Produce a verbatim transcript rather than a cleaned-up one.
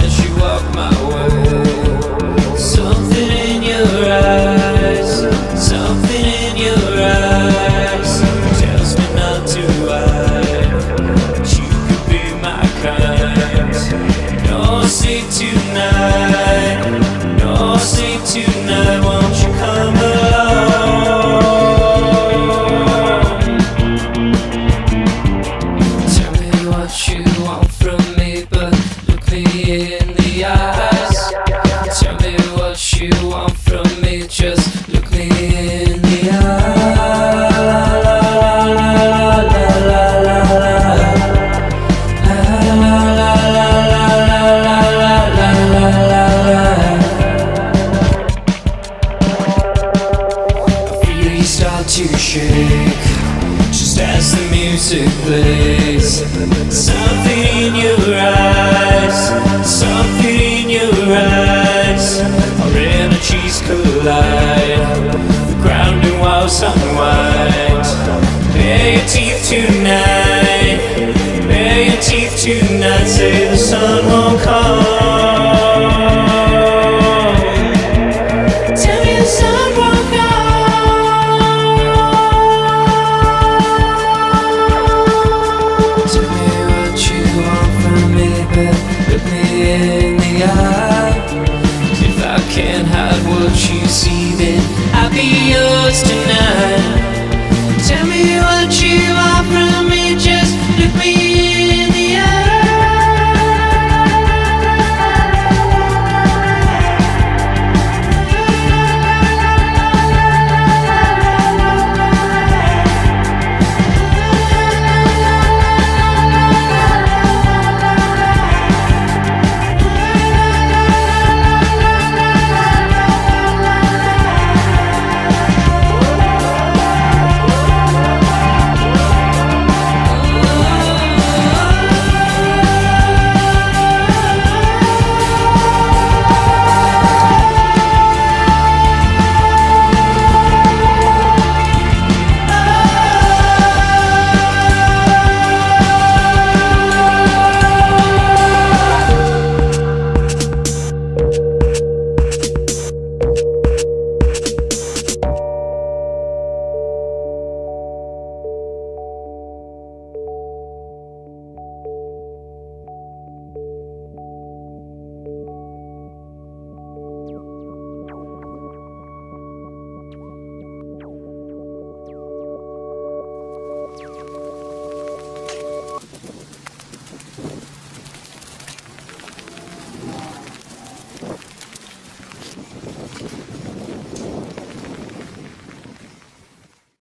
as you walk my way. Something in your eyes, something in your eyes tells me not to hide, that you could be my kind. No, say tonight, no, say tonight, won't you come along? Tell me what you want from me, but look me in the eyes. Tell me what you want from me, just look me in the start to shake just as the music plays. Something in your eyes, something in your eyes. Our energies collide, the ground and walls unwind. Bare your teeth tonight, bare your teeth tonight. Say the sun won't come. Tell me the sun won't come. Look me in the eye. If I can't hide what you see, then I'll be yours tonight.